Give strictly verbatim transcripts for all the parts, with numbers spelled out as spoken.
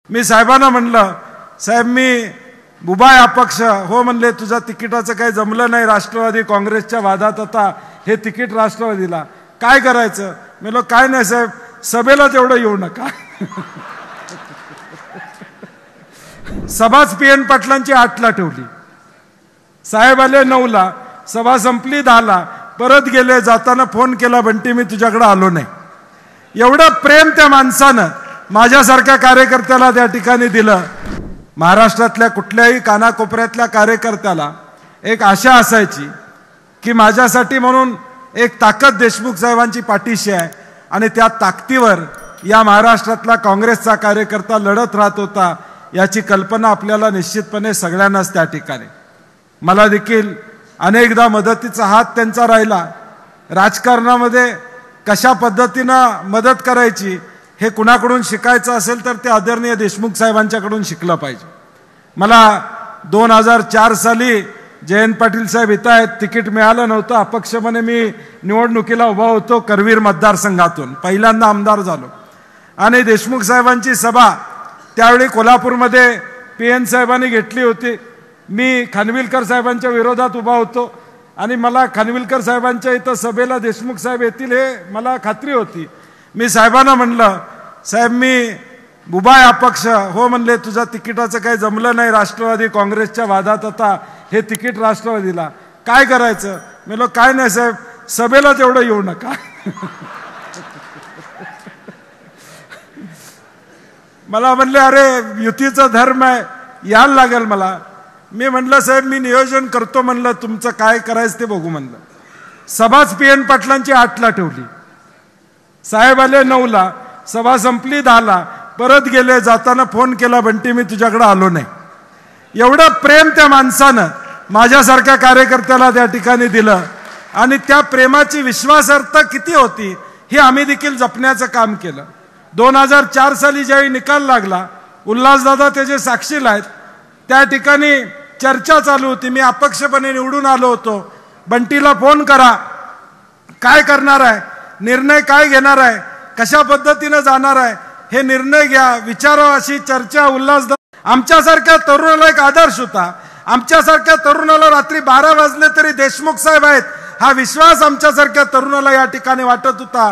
मी साहेबांना म्हणलं, साहेब मी उभा आहे अपक्ष. हो म्हणले, तुझा तिकिटाचं काही जमलं नाही राष्ट्रवादी काँग्रेसच्या वादात, आता हे तिकीट राष्ट्रवादीला काय करायचं. म्हणलो काय नाही साहेब, सभेला तेवढं येऊ नका. सभाच पी एन पाटलांची आठला ठेवली, साहेब आले नऊला, सभा संपली दहाला, परत गेले. जाताना फोन केला, बंटी मी तुझ्याकडे आलो नाही. एवढं प्रेम त्या माणसानं माझ्यासारख्या कार्यकर्त्याला त्या ठिकाणी दिलं. महाराष्ट्रातल्या कुठल्याही कानाकोपऱ्यातल्या कार्यकर्त्याला एक आशा असायची की माझ्यासाठी म्हणून एक ताकद देशमुख साहेबांची पाठीशी आहे, आणि त्या ताकदीवर या महाराष्ट्रातला काँग्रेसचा कार्यकर्ता लढत राहत होता. याची कल्पना आपल्याला निश्चितपणे सगळ्यांनाच त्या ठिकाणी. मला देखील अनेकदा मदतीचा हात त्यांचा राहिला. राजकारणामध्ये कशा पद्धतीनं मदत करायची हे कुणाकडून शिकायचं असेल तर ते आदरणीय देशमुख साहेबांच्याकडून शिकलं पाहिजे. मला दोन हजार चार साली जयंत पाटील साहेब इथं आहेत, तिकीट मिळालं नव्हतं. अपक्षपणे मी निवडणुकीला उभा होतो करवीर मतदारसंघातून, पहिल्यांदा आमदार झालो. आणि देशमुख साहेबांची सभा त्यावेळी कोल्हापूरमध्ये पी एन साहेबांनी घेतली होती. मी खानविलकर साहेबांच्या विरोधात उभा होतो आणि मला खानविलकर साहेबांच्या इथं सभेला देशमुख साहेब येतील हे मला खात्री होती. मी साहेबांना म्हणलं, साहेब मी उभा आहे अपक्ष. हो म्हणले, तुझा तिकिटाचं काही जमलं नाही राष्ट्रवादी काँग्रेसच्या वादात, आता हे तिकीट राष्ट्रवादीला काय करायचं. म्हणलो काय नाही साहेब, सभेला तेवढं येऊ नका. मला म्हणले अरे युतीचा धर्म आहे, यायला लागेल मला. मी म्हणलं साहेब मी नियोजन करतो म्हणलं, तुमचं काय करायचं ते बघू म्हणलं. सभाच पी एन पाटलांची आठला ठेवली, साहेब आले नऊला, सभा संपली दहाला, परत गेले. जाताना फोन केला, बंटी मी तुझ्याकडे आलो नाही. एवढं प्रेम त्या माणसानं माझ्यासारख्या कार्यकर्त्याला त्या ठिकाणी दिलं, आणि त्या प्रेमाची विश्वासार्हता किती होती हे आम्ही देखील जपण्याचं काम केलं. दोन हजार चार साली ज्यावेळी निकाल लागला, उल्हासदादा त्याचे साक्षील आहेत, त्या ठिकाणी चर्चा चालू होती. मी अपक्षपणे निवडून आलो होतो. बंटीला फोन करा, काय करणार आहे, निर्णय काय घेणार आहे, कशा पद्धतीनं जाणार आहे, हे निर्णय घ्या, विचारा, अशी चर्चा उल्हासदादा. आमच्यासारख्या तरुणाला एक आदर्श होता. आमच्यासारख्या तरुणाला रात्री बारा वाजले तरी देशमुख साहेब आहेत हा विश्वास आमच्यासारख्या तरुणाला या ठिकाणी वाटत होता.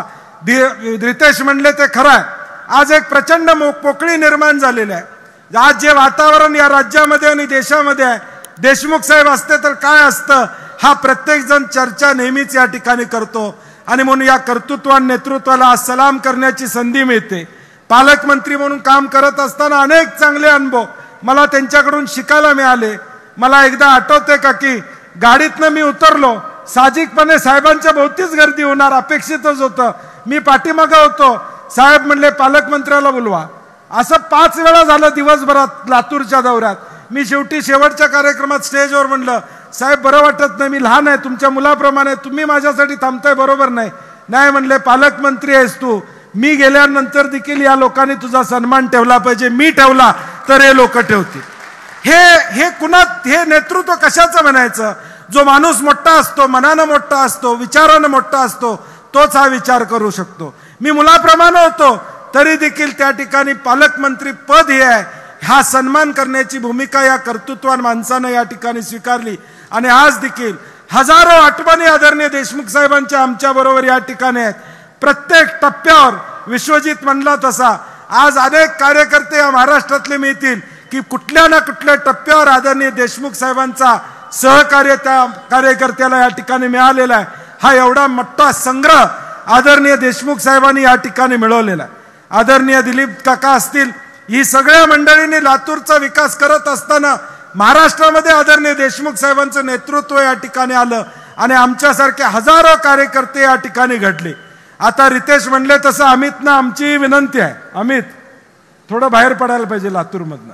रितेश म्हणले ते खरं आहे. आज एक प्रचंड पोकळी निर्माण झालेली आहे. आज जे वातावरण या राज्यामध्ये आणि देशामध्ये आहे, देशमुख साहेब असते तर काय असतं, हा प्रत्येक जण चर्चा नेहमीच या ठिकाणी करतो. आणि म्हणून या कर्तृत्वान नेतृत्वाला आज सलाम करण्याची संधी मिळते. पालकमंत्री म्हणून काम करत असताना अनेक चांगले अनुभव मला त्यांच्याकडून शिकायला मिळाले. मला एकदा आठवते का की गाडीतनं मी उतरलो, साहजिकपणे साहेबांच्या भोवतीच गर्दी होणार अपेक्षितच होतं. मी पाठीमागं होतो. साहेब म्हणले पालकमंत्र्याला बोलवा. असं पाच वेळा झालं दिवसभरात लातूरच्या दौऱ्यात. मी शेवटी शेवटच्या कार्यक्रमात स्टेजवर म्हणलं, साहेब बरं वाटत नाही, मी लहान आहे तुमच्या मुलाप्रमाणे, तुम्ही माझ्यासाठी थांबताय बरोबर नाही. नाही म्हणले, पालकमंत्री आहेस तू, मी गेल्यानंतर देखील या लोकांनी तुझा सन्मान ठेवला पाहिजे, मी ठेवला तर हे लोक ठेवतील. हे हे कुणात हे नेतृत्व कशाचं म्हणायचं. जो माणूस मोठा असतो, मनानं मोठा असतो, विचारानं मोठा असतो, तोच हा विचार करू शकतो. मी मुलाप्रमाणे होतो तरी देखील त्या ठिकाणी पालकमंत्री पद हे आहे, हा सन्मान करण्याची भूमिका या कर्तृत्वान माणसानं या ठिकाणी स्वीकारली. आणि आज देखील हजारो आठवणी आदरणीय देशमुख साहेबांच्या आमच्या बरोबर या ठिकाणी आहेत. प्रत्येक टप्प्यावर विश्वजित म्हणला तसा आज अनेक कार्यकर्ते या महाराष्ट्रातले मिळतील की कुठल्या ना कुठल्या टप्प्यावर आदरणीय देशमुख साहेबांचा सहकार्य त्या कार्यकर्त्याला या ठिकाणी मिळालेला आहे. हा एवढा मोठा संग्रह आदरणीय देशमुख साहेबांनी या ठिकाणी मिळवलेला आहे. आदरणीय दिलीप काका असतील, ही सगळ्या मंडळींनी लातूरचा विकास करत असताना महाराष्ट्रामध्ये आदरणीय देशमुख साहेबांचं नेतृत्व या ठिकाणी आलं आणि आमच्यासारखे हजारो कार्यकर्ते या ठिकाणी घडले. आता रितेश म्हणले तसं अमितना आमची विनंती आहे, अमित थोडं बाहेर पडायला पाहिजे लातूरमधनं,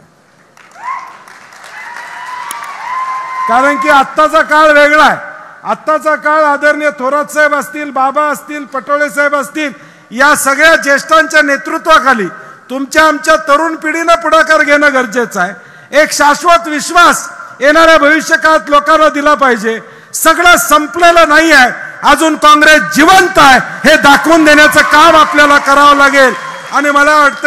कारण की आत्ताचा काळ वेगळा आहे. आत्ताचा काळ आदरणीय थोरात साहेब असतील, बाबा असतील, पटोळे साहेब असतील, या सगळ्या ज्येष्ठांच्या नेतृत्वाखाली तुमच्या आमच्या तरुण पिढीनं पुढाकार घेणं गरजेचं आहे. एक शाश्वत विश्वास येणाऱ्या भविष्यकाळात लोकांना दिला पाहिजे. सगळं संपलेलं नाही आहे, अजून काँग्रेस जिवंत आहे हे दाखवून देण्याचं काम आपल्याला करावं लागेल. आणि मला वाटतंय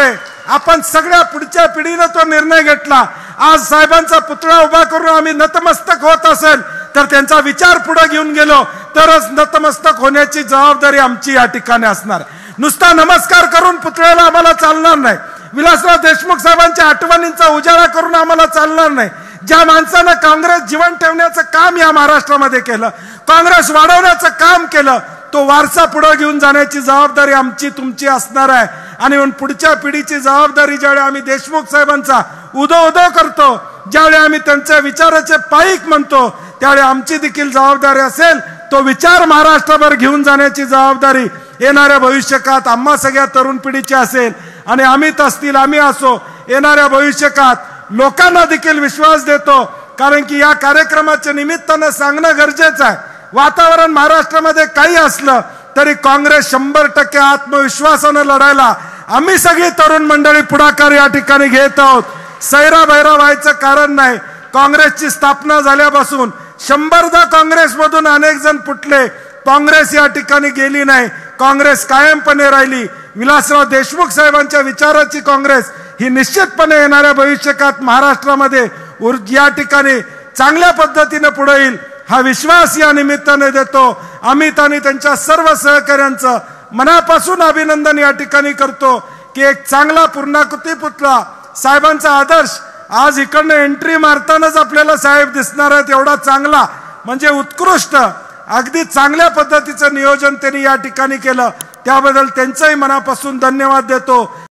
आपण सगळ्या पुढच्या पिढीने तो निर्णय घेतला. आज साहेबांचा पुतळा उभा करून आम्ही नतमस्तक होत असेल तर त्यांचा विचार पुढे घेऊन गेलो तरच नतमस्तक होण्याची जबाबदारी आमची या ठिकाणी असणार. नुसता नमस्कार करून पुतळ्याला आम्हाला चालणार नाही. विलासराव देशमुख साहेबांच्या आठवणींचा उजाळा करून आम्हाला चालणार नाही. ज्या माणसानं काँग्रेस जीवन ठेवण्याचं काम या महाराष्ट्रामध्ये केलं, काँग्रेस वाढवण्याचं काम केलं, तो वारसा पुढे घेऊन जाण्याची जबाबदारी आमची तुमची असणार आहे. आणि पुढच्या पिढीची जबाबदारी ज्यावेळी आम्ही देशमुख साहेबांचा उदो उदो करतो, ज्यावेळी आम्ही त्यांच्या विचाराचे पाईक म्हणतो, त्यावेळी आमची देखील जबाबदारी असेल तो विचार महाराष्ट्रभर घेऊन जाण्याची जबाबदारी येणाऱ्या भविष्यकाळात आम्हा सगळ्या तरुण पिढीची असेल. आणि अमित असतील, आम्ही असो, येणाऱ्या भविष्यकाळात लोकांना देखील विश्वास देतो. कारण की या कार्यक्रमाच्या निमित्तानं सांगणं गरजेचं आहे, वातावरण महाराष्ट्रामध्ये काही असलं तरी काँग्रेस शंभर टक्के आत्मविश्वासानं लढायला आम्ही सगळी तरुण मंडळी पुढाकार या ठिकाणी घेत आहोत. सैरा भैरा व्हायचं कारण नाही. काँग्रेसची स्थापना झाल्यापासून शंभरदा काँग्रेसमधून अनेक जण फुटले, काँग्रेस या ठिकाणी गेली नाही, काँग्रेस कायमपणे राहिली. विलासराव देशमुख साहेबांच्या विचाराची काँग्रेस ही निश्चितपणे येणाऱ्या भविष्यकाळात महाराष्ट्रामध्ये या ठिकाणी चांगल्या पद्धतीने पुढे येईल हा विश्वास या निमित्ताने देतो. अमित आणि त्यांच्या सर्व सहकाऱ्यांचं मनापासून अभिनंदन या ठिकाणी करतो की एक चांगला पूर्णाकृती पुतळा साहेबांचा आदर्श आज इकडनं एंट्री मारतानाच आपल्याला साहेब दिसणार आहेत. एवढा चांगला म्हणजे उत्कृष्ट अगदी चांगल्या पद्धतीचं नियोजन त्यांनी या ठिकाणी केलं, त्याबद्दल त्यांचंही मनापासून धन्यवाद देतो.